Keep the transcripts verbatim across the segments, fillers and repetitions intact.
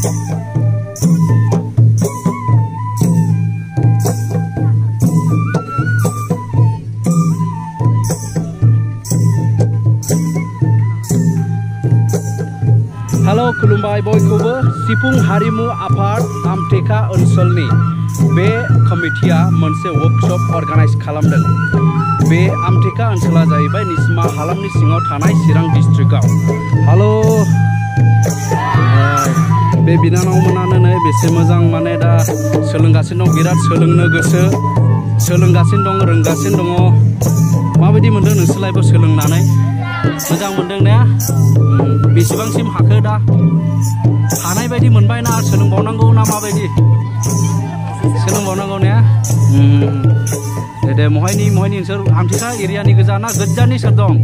Halo खुलुमबाय बयखौबो सिफुं हारिमु आफाद आमटेका ओनसोलनि बे कमिटिया मोनसे वर्कशॉप अर्गानाइज खालामदों। बे आमटेका ओनसोला जाहैबाय निचिमा हालामनि सिङाव थानाय चिरां डिस्ट्रिक्टआव। हालो बे बिनानावमोनानो नै बेसे मोजां माने दा सोलोंगासिनो दं, बिराद सोलोंनो गोसो, सोलोंगासिनो दं, रोंगासिनो दङ। माबायदि मोनदों नोंसोरलायबो सोलोंनानै? मोजां मोनदों ना? बेसेबांसिम हाखो दा? हानाय बायदि मोनबाय ना सोलोंबावनांगौ ना माबायदि? सोलोंबावनांगौ ना? दे दे महायनि महायनि नोंसोर आमटेका एरियानि गोजा ना गोजाननि सोर दं?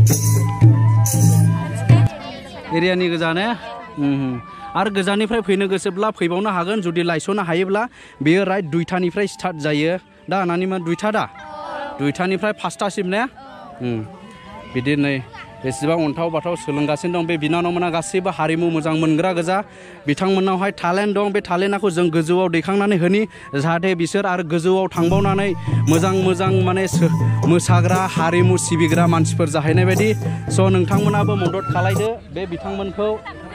एरियानि गोजा ने? आरो गोजाननिफ्राय फैनो गोसोब्ला फैबावनो हागोन जुदि लायस'नो हायोब्ला। बेयो राइट दुइटानिफ्राय स्टार्ट जायो। दा नानिमा दुइटा दा? दुइटानिफ्राय पासटासिम ने? बिदि नै बेसेबां अन्थाव बाथाव सोलोंगासिनो दं। बे बिनानावमोना गासैबो हारिमु मोजां मोनग्रा गोजा। बिथांमोनावहाय टेलेन्ट दं। बे टेलेन्टखौ जों गोजौआव दैखांनानै होनि जाहाथे बिसोर आरो गोजौआव थांबावनानै मोजां मोजां माने मोसाग्रा हारिमु सिबिग्रा मानसिफोर जाहैनाय बायदि। स' नोंथांमोनाबो मदद खालायदो बे बिथांमोनखौ।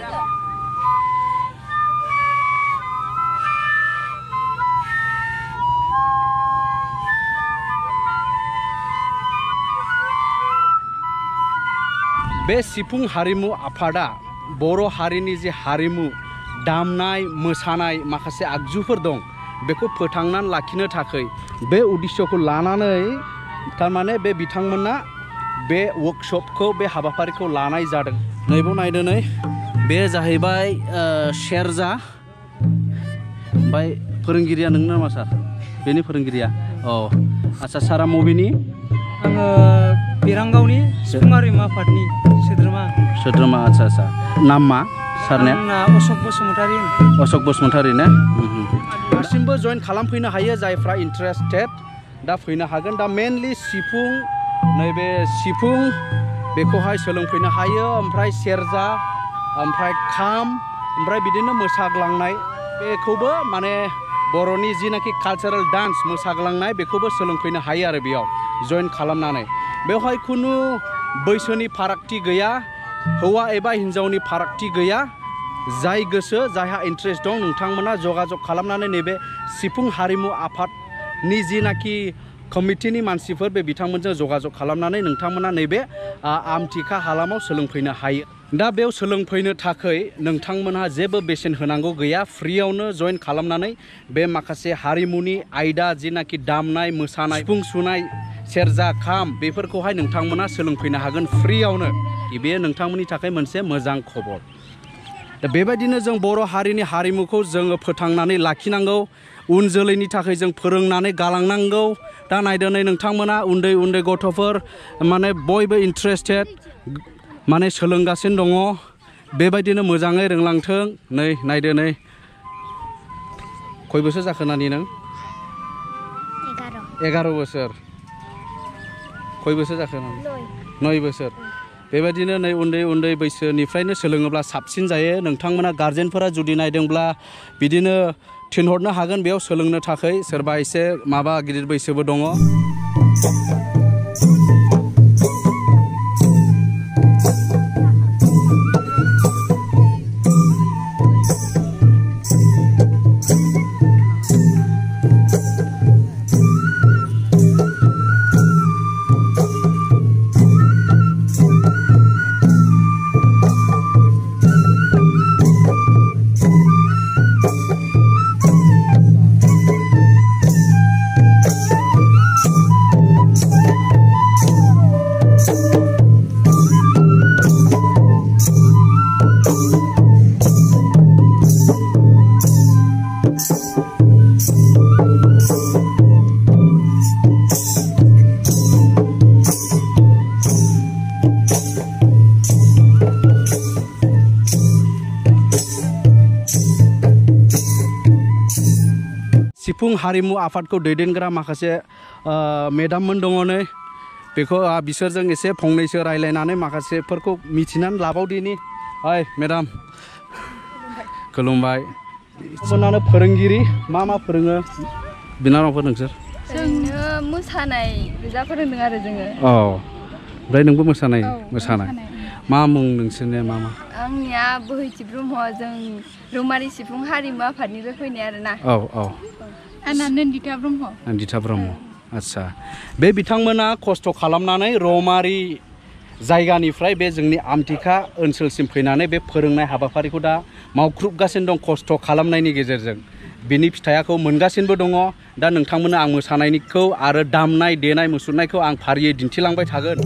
बे सिफुं हारिमु आफादा बर' हारिनि जे हारिमु दामनाय मोसानाय माखासे आगजुफोर दं बेखौ फोथांनानै लाखिनो थाखाय बे उद्देश्यखौ लानानै थारमाने बे बिथांमोना बे वर्कशॉपखौ बे हाबाफारिखौ लानाय जादों। नैबाव नायदो नै बे जाहैबाय सेरजा। ओमफ्राय फोरोंगिरिया नोंनो नामा सार? बेनि फोरोंगिरिया? औ आच्छा सारा मबेनि? आङो बिरांगावनि सिफुं हारिमु आफादनि सोद्रोमा। सोद्रोमा आच्छा आच्छा। नाम मा सारनिया? आंना अशोक बसुमतारी। अशोक बसुमतारी ने? दासिमबो जइन खालामफैनो हायो जायफ्रा इन्टारेस्टेड। दा फैनो हागोन। दा मेनलि सिफुं, नैबे सिफुं बेखौहाय सोलोंफैनो हायो। ओमफ्राय सेरजा, ओमफ्राय खाम, ओमफ्राय बिदिनो मोसाग्लांनाय बेखौबो माने बर'नि जिनाखि कालचारेल डान्स मोसाग्लांनाय बेखौबो सोलोंफैनो हायो आरो बेयाव जइन खालामनानै। बेवहाय खुनु बैसोनि फारागथि गैया, हौवा एबा हिन्जावनि फारागथि गैया। जाय गोसो जायहा इन्ट्रेस्ट दं नोंथांमोना जगाजग खालामनानै नैबे सिफुं हारिमु आफादनि जिनाखि कमिटिनि मानसिफोर बे बिथांमोनजों जगाजग खालामनानै नोंथांमोना नैबे आमटेका हालामाव सोलोंफैनो हायो। दा बेयाव सोलोंफैनो थाखाय नोंथांमोनहा जेबो बेसेन होनांगौ गैया। फ्रियावनो जइन खालामनानै बे माखासे हारिमुनि आयदा जिनाखि दामनाय मोसानाय सिफुं सुनाय सेरजा खाम बेफोरखौहाय नोंथांमोना सोलोंफैनो हागोन फ्रियावनो। बेयो नोंथांमोननि थाखाय मोनसे मोजां खबर। दा बेबायदिनो जों बर' हारिनि हारिमुखौ जोङो फोथांनानै लाखिनांगौ। उन जोलैनि थाखाय जों फोरोंनानै गालांनांगौ। दा नायदो नै नोंथांमोना उन्दै उन्दै गथ'फोर माने बयबो इन्टारेस्टेड माने सोलोंगासिनो दङ। बेबायदिनो मोजाङै रोंलांथों। नै नायदो नै खय बोसोर जाखो नानि नों? एगार' बोसोर। खय बोसोर जाखो? नय बोसोर। बेबायदिनो नै उन्दै उन्दै बैसोनिफ्रायनो सोलोङोब्ला साबसिन जायो। नोंथांमोना गार्जेनफोरा जुदि नायदोंब्ला बिदिनो थिनहरनो हागोन बेयाव सोलोंनो थाखाय। सोरबा एसे माबा गिदिर बैसोबो दङ। सिफुं हारिमु आफादखौ दैदेनग्रा माखासे मेडाममोन दङ नै बेखौ बिसोरजों एसे फंनैसो रायलायनानै माखासेफोरखौ मिथिनानै लाबावदिनि। ओइ मेडाम खुलुमबाय। मोनानो फोरोंगिरि मा मा फोरोङो बिनानावफोर नोंसोर? जोंनो मोसानाय गोजा फोरोंदों आरो जोङो। औ ओमफ्राय नोंबो मोसानाय मोसानाय मा मुं नोंसोरनिया मा मा? आंनिया बोहैथि ब्रह्म, जों रौमारि सिफुं हारिमु आफादनिफ्राय फैनाय आरोना। औ औ आंना नन्दिता ब्रह्म। नन्दिता ब्रह्म आदसा बे बिथांमोना खस्थ' खालामनानै रौमारि जायगानिफ्राय बे जोंनि आमटेका ओनसोलसिम फैनानै बे फोरोंनाय हाबाफारिखौ दा मावख्रुबगासिनो दं खस्थ' खालामनायनि गेजेरजों बिनि फिथाइखौ मोनगासिनोबो दङ। दा नोंथांमोना आं मोसानायखौ आरो दामनाय देनाय मुसुरनायखौ आं फारियै दिन्थिलांबाय थागोन।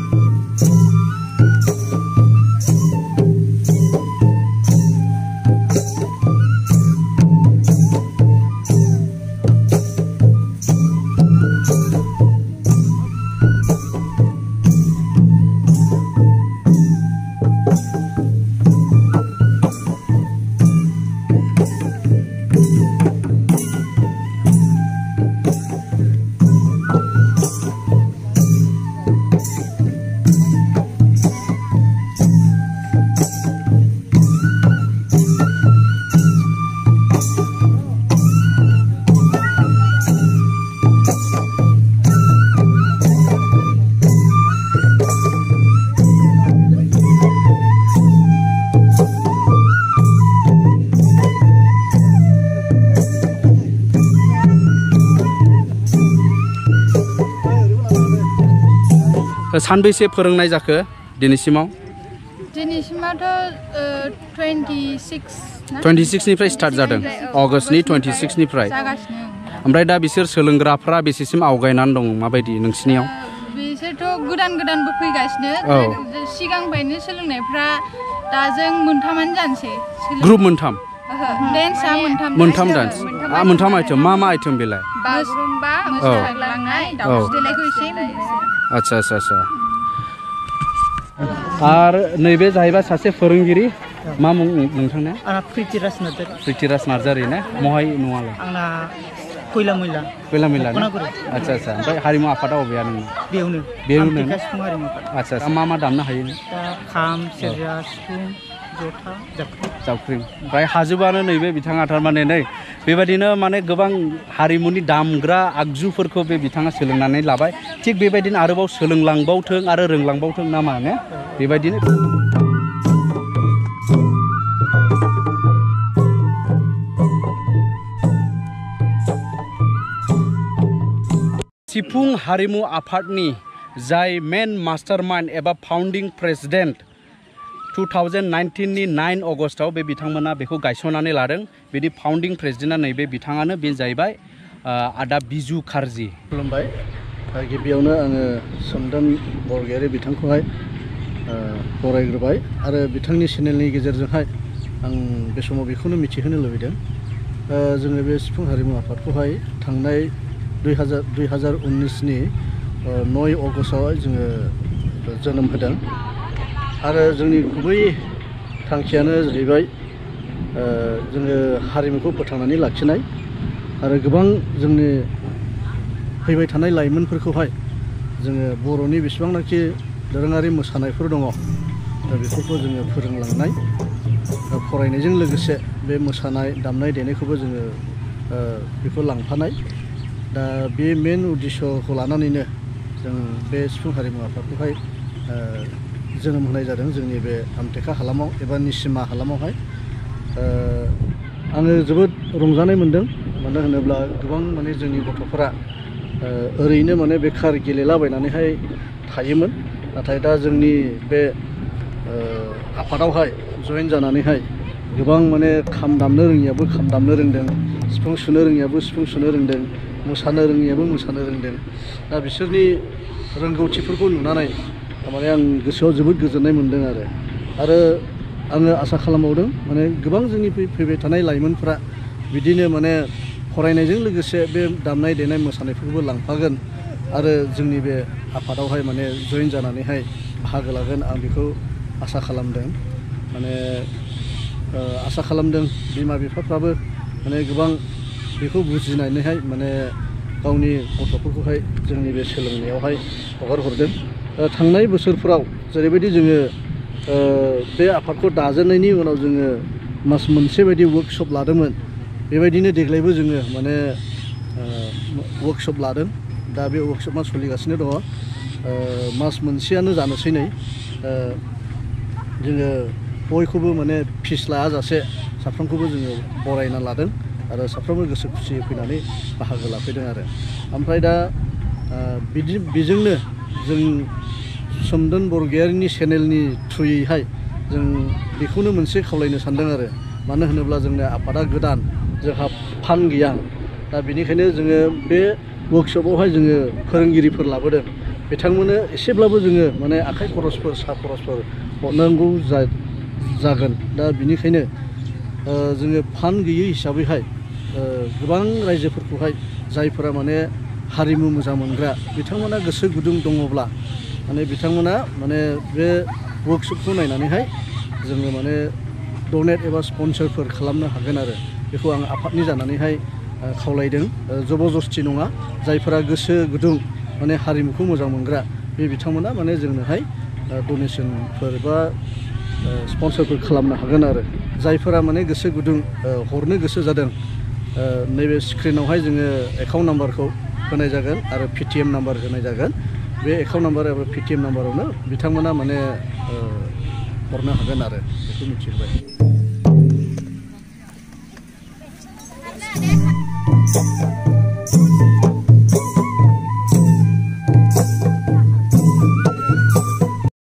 सानबैसे फोरोंनाय जाखो दिनैसिमाव? दिनैसिमाथ' टुवेन्टिसिक्स टुवेन्टिसिक्सनिफ्राय स्टार्ट जादों अगस्टनि टुवेन्टिसिक्सनिफ्राय जागासिनो। ओमफ्राय दा बिसोर सोलोंग्राफ्रा बेसेसिम आवगायनानै दं माबायदि नोंसिनियाव? बिसोरथ' गोदान गोदानबो फैगासिनो। सिगांनिफ्रायनो सोलोंनायफ्रा दा जों मोनथामानो जानोसै। ग्रुप मोनथाम? डेन्सआ मोनथाम। मोनथाम डान्स मोनथाम आइटेम मा मा आइटेम बेलाय? बागुरुम्बा, मोसाग्लांनाय, दावस्रि देलायखौ एसे। आच्छा आच्छा आच्छा आरो नैबे जाहैबाय सासे फोरोंगिरि मा मुं नोंथांना? आंना प्रितिराज नार्जारि। प्रितिराज नार्जारि ना महाय नङालाय? आंना खैला मैला। खैला मैला ना? आच्छा आच्छा ओमफ्राय हारिमु आफादा अबेया नोंना? बेयावनो बेयावनो आमटेका सिफुं हारिमु आफाद। आच्छा दा मा मा दामनो हायो नों? दा खाम, सेरजा, सिफुं, जथा, जाबख्रिं। जाबख्रिं ओमफ्राय हाजोबानो नैबे बिथाङा थारमाने नै बेबायदिनो माने गोबां हारिमुनि दामग्रा आगजुफोरखौ बे बिथाङा सोलोंनानै लाबाय। थिग बेबायदिनो आरोबाव सोलोंलांबावथों आरो रोंलांबावथों ना मा ने बेबायदिनो। सिफुं हारिमु आफादनि जाय मेन मास्टार माइन्ड एबा founding president two thousand nineteen नि नाइन अगस्टआव बे बिथांमोना बेखौ गायसननानै लादों। बिदि फाउन्डिं प्रेसिडेन्टआ नैबे बिथाङानो बे जाहैबाय आदा बिजु खारजी। खुलुमबाय। गिबियावनो आङो सोमदोन बरगयारी बिथांखौहाय बरायग्रोबाय आरो बिथांनि चेनेलनि गेजेरजोंहाय आं बे समाव बेखौनो मिथिहोनो लुबैदों जोङो बे सिफुं हारिमु आफादखौहाय थांनाय दुइ हाजार दुइ हाजार उन्निसनि नय अगस्टआवहाय जोङो जोनोम होदों आरो जोंनि गुबै थांखियानो जाहैबाय जोङो हारिमुखौ फोथांनानै लाखिनाय आरो गोबां जोंनि फैबाय थानाय लाइमोनफोरखौहाय जोङो बर'नि बेसेबांनाखि दोरोङारि मोसानायफोर दङ दा बेफोरखौ जोङो फोरोंलांनाय फरायनायजों लोगोसे बे मोसानाय दामनाय देनायखौबो जोङो बेखौ लांफानाय दा बे मेन उद्देश्यखौ लानानैनो जों बे सिफुं हारिमु आफादखौहाय जोनोम होनाय जादों जोंनि बे आमटेका हालामाव एबा निचिमा हालामावहाय आङो जोबोद रंजानाय मोनदों मानो होनोब्ला गोबां माने जोंनि गथ'फोरा ओरैनो माने बेखार गेलेलाबायनानैहाय थायोमोन नाथाय दा जोंनि बे आफादावहाय जयेन जानानैहाय गोबां माने खाम दामनो रोङियाबो खाम दामनो रोंदों सिफुं सुनो रोङियाबो सिफुं सुनो रोंदों मोसानो रोङियाबो मोसानो रोंदों दा बिसोरनि रोंगौथिफोरखौ नुनानै माने आं गोसोआव जोबोद गोजोननाय मोनदों आरो आरो आङो आसा खालामबावदों माने गोबां जोंनि फैबाय थानाय लाइमोनफ्रा बिदिनो माने फरायनायजों लोगोसे बे दामनाय देनाय मोसानायफोरखौबो लांफागोन आरो जोंनि बे आफादावहाय माने जयेन जानानैहाय बाहागो लागोन आं बेखौ आसा खालामदों माने आसा खालामदों बिमा बिफाफ्राबो माने गोबां बेखौ बुजिनानैहाय माने गावनि गथ'फोरखौहाय जोंनि बे सोलोंनायावहाय हगार हरदों थांनाय बोसोरफोराव जेरैबायदि जोङो बे आफादखौ दाजेननायनि उनाव जोङो मास मोनसे बायदि वर्कशप लादोंमोन बेबायदिनो देग्लायबो जोङो माने वर्कशप लादों दा बे वर्कशपआ सोलिगासिनो दङ मास मोनसेयानो जानोसै नै जोङो बयखौबो माने फिस लायाजासे साफ्रोमखौबो जोङो बरायना लादों आरो साफ्रोमबो गोसो खुसियै फैनानै बाहागो लाफैदों आरो ओमफ्राय दा बिदि बेजोंनो जों सोमदोन बरगयारिनि चेनेलनि थ्रुयैहाय जों बेखौनो मोनसे खावलायनो सानदों आरो मानो होनोब्ला जोंना आफादा गोदान जोंहा फान्ड गैया दा बेनिखायनो जोङो बे वर्कशपआवहाय जोङो फोरोंगिरिफोर लाबोदों बिथांमोननो एसेब्लाबो जोङो माने आखाइ खरसफोर सा खरसफोर हरनांगौ जागोन दा बेनिखायनो जोङो फान्ड गैयै हिसाबैहाय गोबां रायजोफोरखौहाय जायफोरा माने हारिमु मोजां मोनग्रा बिथांमोना गोसो गुदुं दङब्ला माने बिथांमोना माने बे वर्कशपखौ नायनानैहाय जोङो माने डनेट एबा स्पन्सरफोर खालामनो हागोन आरो बेखौ आं आफादनि जानानैहाय खावलायदों जबरदस्ति नङा जायफोरा गोसो गुदुं माने हारिमुखौ मोजां मोनग्रा बे बिथांमोना माने जोंनोहाय डनेसनफोर बा स्पन्सरफोर खालामनो हागोन आरो जायफोरा माने गोसो गुदुं हरनो गोसो जादों नैबे स्क्रिनावहाय जोङो एकाउन्ट नाम्बारखौ होनाय जागोन आरो पेटिएम नाम्बार होनाय जागोन बे एकाउन्ट नाम्बार एबा पेटिएम नाम्बारावनो बिथांमोना माने हरनो हागोन आरो बेखौ मिथिहोबाय।